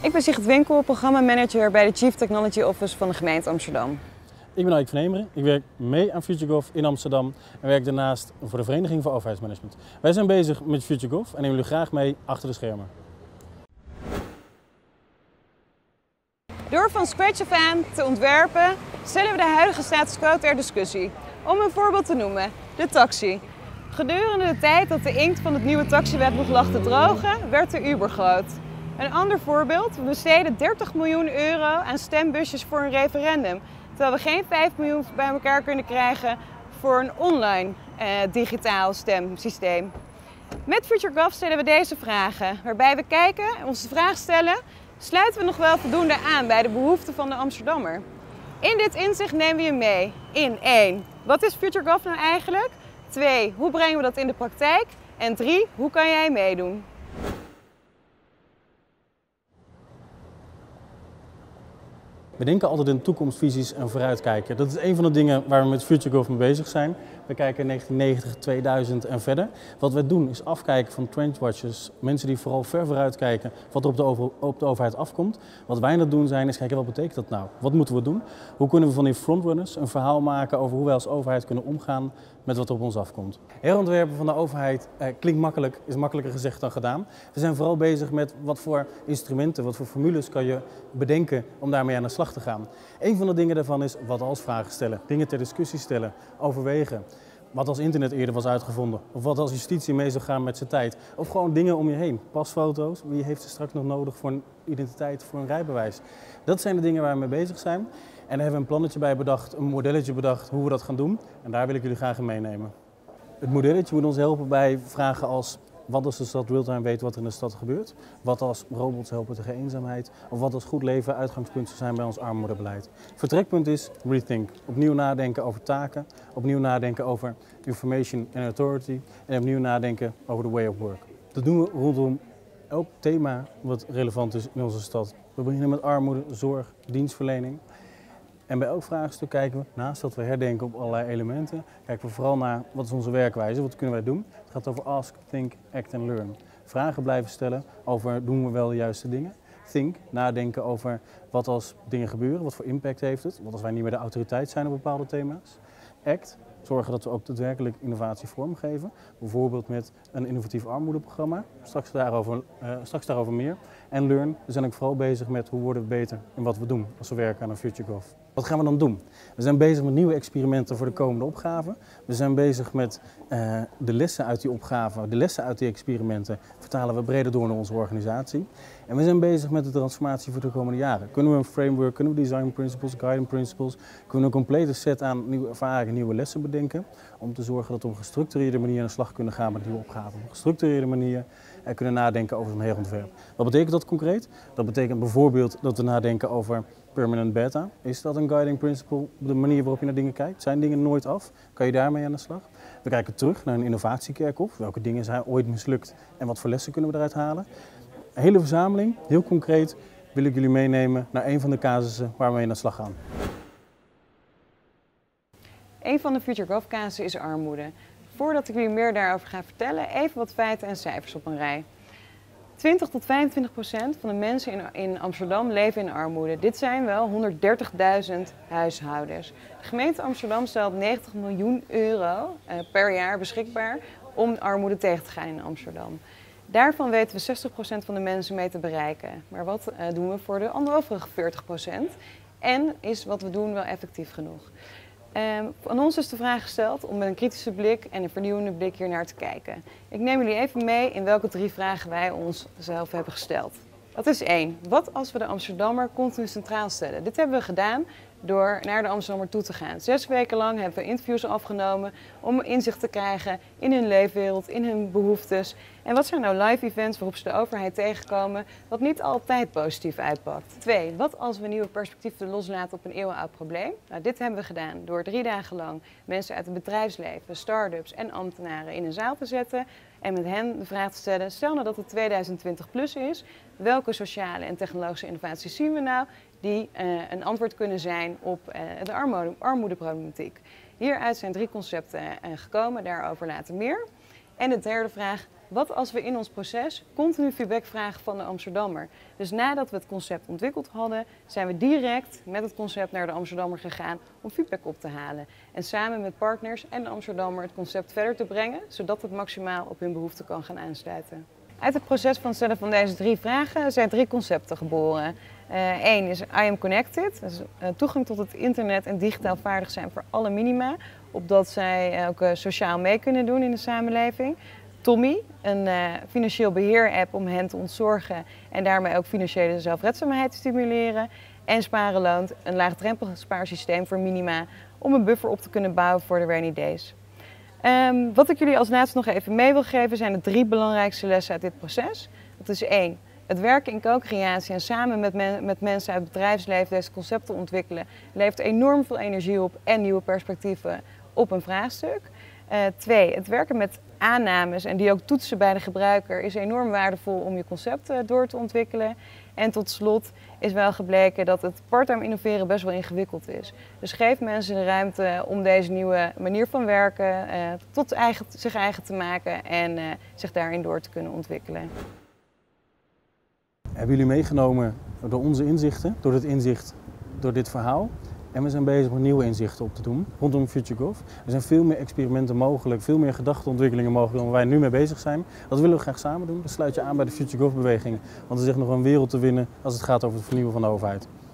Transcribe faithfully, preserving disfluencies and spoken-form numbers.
Ik ben Sigrid Winkel, programmamanager bij de Chief Technology Office van de gemeente Amsterdam. Ik ben Ike van Emeren. Ik werk mee aan FutureGov in Amsterdam en werk daarnaast voor de Vereniging voor Overheidsmanagement. Wij zijn bezig met FutureGov en nemen jullie graag mee achter de schermen. Door van scratch af aan te ontwerpen, stellen we de huidige status quo ter discussie. Om een voorbeeld te noemen, de taxi. Gedurende de tijd dat de inkt van het nieuwe taxiwet nog lag te drogen, werd de Uber groot. Een ander voorbeeld, we besteden dertig miljoen euro aan stembusjes voor een referendum. Terwijl we geen vijf miljoen bij elkaar kunnen krijgen voor een online eh, digitaal stemsysteem. Met FutureGov stellen we deze vragen, waarbij we kijken en ons de vraag stellen: sluiten we nog wel voldoende aan bij de behoeften van de Amsterdammer? In dit inzicht nemen we je mee in één. Wat is FutureGov nou eigenlijk? twee. Hoe brengen we dat in de praktijk? En drie. Hoe kan jij meedoen? We denken altijd in toekomstvisies en vooruitkijken. Dat is een van de dingen waar we met FutureGov mee bezig zijn. We kijken in negentien negentig, tweeduizend en verder. Wat we doen is afkijken van trendwatchers, mensen die vooral ver vooruit kijken wat er op de, over, op de overheid afkomt. Wat wij aan het doen zijn is kijken, wat betekent dat nou? Wat moeten we doen? Hoe kunnen we van die frontrunners een verhaal maken over hoe wij als overheid kunnen omgaan met wat er op ons afkomt? Herontwerpen van de overheid eh, klinkt makkelijk, is makkelijker gezegd dan gedaan. We zijn vooral bezig met wat voor instrumenten, wat voor formules kan je bedenken om daarmee aan de slag te gaan. Een van de dingen daarvan is wat als vragen stellen, dingen ter discussie stellen, overwegen. Wat als internet eerder was uitgevonden, of wat als justitie mee zou gaan met zijn tijd. Of gewoon dingen om je heen, pasfoto's, wie heeft ze straks nog nodig voor een identiteit, voor een rijbewijs. Dat zijn de dingen waar we mee bezig zijn. En daar hebben we een plannetje bij bedacht, een modelletje bedacht hoe we dat gaan doen. En daar wil ik jullie graag in meenemen. Het modelletje moet ons helpen bij vragen als: wat als de stad real-time weet wat er in de stad gebeurt? Wat als robots helpen tegen eenzaamheid? Of wat als goed leven uitgangspunt zou zijn bij ons armoedebeleid? Vertrekpunt is rethink. Opnieuw nadenken over taken, opnieuw nadenken over information and authority en opnieuw nadenken over de way of work. Dat doen we rondom elk thema wat relevant is in onze stad. We beginnen met armoede, zorg, dienstverlening. En bij elk vraagstuk kijken we, naast dat we herdenken op allerlei elementen, kijken we vooral naar wat is onze werkwijze, wat kunnen wij doen. Het gaat over ask, think, act and learn. Vragen blijven stellen over doen we wel de juiste dingen. Think, nadenken over wat als dingen gebeuren, wat voor impact heeft het. Wat als wij niet meer de autoriteit zijn op bepaalde thema's. Act, zorgen dat we ook daadwerkelijk innovatie vormgeven. Bijvoorbeeld met een innovatief armoedeprogramma. Straks daarover, uh, straks daarover meer. En learn, we zijn ook vooral bezig met hoe worden we beter in wat we doen als we werken aan een FutureGov. Wat gaan we dan doen? We zijn bezig met nieuwe experimenten voor de komende opgaven. We zijn bezig met uh, de lessen uit die opgaven, de lessen uit die experimenten vertalen we breder door naar onze organisatie. En we zijn bezig met de transformatie voor de komende jaren. Kunnen we een framework, kunnen we design principles, guiding principles, kunnen we een complete set aan nieuwe ervaringen, nieuwe lessen bedenken om te zorgen dat we op een gestructureerde manier aan de slag kunnen gaan met nieuwe opgaven. Op een gestructureerde manier uh, kunnen nadenken over zo'n herontwerp. Wat betekent dat concreet? Dat betekent bijvoorbeeld dat we nadenken over permanent beta. Is dat een guiding principle, de manier waarop je naar dingen kijkt? Zijn dingen nooit af? Kan je daarmee aan de slag? We kijken terug naar een innovatiekerkhof. Welke dingen zijn ooit mislukt en wat voor lessen kunnen we eruit halen? Een hele verzameling, heel concreet, wil ik jullie meenemen naar een van de casussen waar we mee aan de slag gaan. Een van de FutureGov casussen is armoede. Voordat ik jullie meer daarover ga vertellen, even wat feiten en cijfers op een rij. twintig tot vijfentwintig procent van de mensen in, in Amsterdam leven in armoede. Dit zijn wel honderddertigduizend huishoudens. De gemeente Amsterdam stelt negentig miljoen euro eh, per jaar beschikbaar om armoede tegen te gaan in Amsterdam. Daarvan weten we zestig procent van de mensen mee te bereiken. Maar wat uh, doen we voor de overige veertig procent? En is wat we doen wel effectief genoeg? Um, aan ons is de vraag gesteld om met een kritische blik en een vernieuwende blik hier naar te kijken. Ik neem jullie even mee in welke drie vragen wij onszelf hebben gesteld. Dat is één. Wat als we de Amsterdammer continu centraal stellen? Dit hebben we gedaan door naar de Amsterdammer toe te gaan. Zes weken lang hebben we interviews afgenomen om inzicht te krijgen in hun leefwereld, in hun behoeftes. En wat zijn nou live events waarop ze de overheid tegenkomen, wat niet altijd positief uitpakt. Twee, wat als we nieuwe perspectieven loslaten op een eeuwenoud probleem? Nou, dit hebben we gedaan door drie dagen lang mensen uit het bedrijfsleven, start-ups en ambtenaren in een zaal te zetten en met hen de vraag te stellen: stel nou dat het tweeduizend twintig plus is, welke sociale en technologische innovaties zien we nou die uh, een antwoord kunnen zijn op uh, de armoede, armoedeproblematiek. Hieruit zijn drie concepten uh, gekomen, daarover later meer. En de derde vraag, Wat als we in ons proces continu feedback vragen van de Amsterdammer? Dus nadat we het concept ontwikkeld hadden, zijn we direct met het concept naar de Amsterdammer gegaan om feedback op te halen. En samen met partners en de Amsterdammer het concept verder te brengen, zodat het maximaal op hun behoeften kan gaan aansluiten. Uit het proces van het stellen van deze drie vragen zijn drie concepten geboren. Eén uh, is I am connected, dus uh, toegang tot het internet en digitaal vaardig zijn voor alle minima, opdat zij ook uh, sociaal mee kunnen doen in de samenleving. Tommy, een uh, financieel beheer-app om hen te ontzorgen en daarmee ook financiële zelfredzaamheid te stimuleren. En Sparen Loont, een laagdrempelig spaarsysteem voor minima om een buffer op te kunnen bouwen voor de rainy days. Um, wat ik jullie als laatste nog even mee wil geven zijn de drie belangrijkste lessen uit dit proces. Dat is één. Het werken in co-creatie en samen met, men, met mensen uit het bedrijfsleven deze concepten ontwikkelen levert enorm veel energie op en nieuwe perspectieven op een vraagstuk. Uh, twee. Het werken met aannames en die ook toetsen bij de gebruiker is enorm waardevol om je concept door te ontwikkelen. En tot slot is wel gebleken dat het parttime innoveren best wel ingewikkeld is. Dus geef mensen de ruimte om deze nieuwe manier van werken uh, tot eigen, zich eigen te maken en uh, zich daarin door te kunnen ontwikkelen. Hebben jullie meegenomen door onze inzichten, door dit inzicht, door dit verhaal? En we zijn bezig met nieuwe inzichten op te doen rondom FutureGov. Er zijn veel meer experimenten mogelijk, veel meer gedachtenontwikkelingen mogelijk dan waar wij nu mee bezig zijn. Dat willen we graag samen doen. Dus sluit je aan bij de FutureGov-beweging, want er is echt nog een wereld te winnen als het gaat over het vernieuwen van de overheid.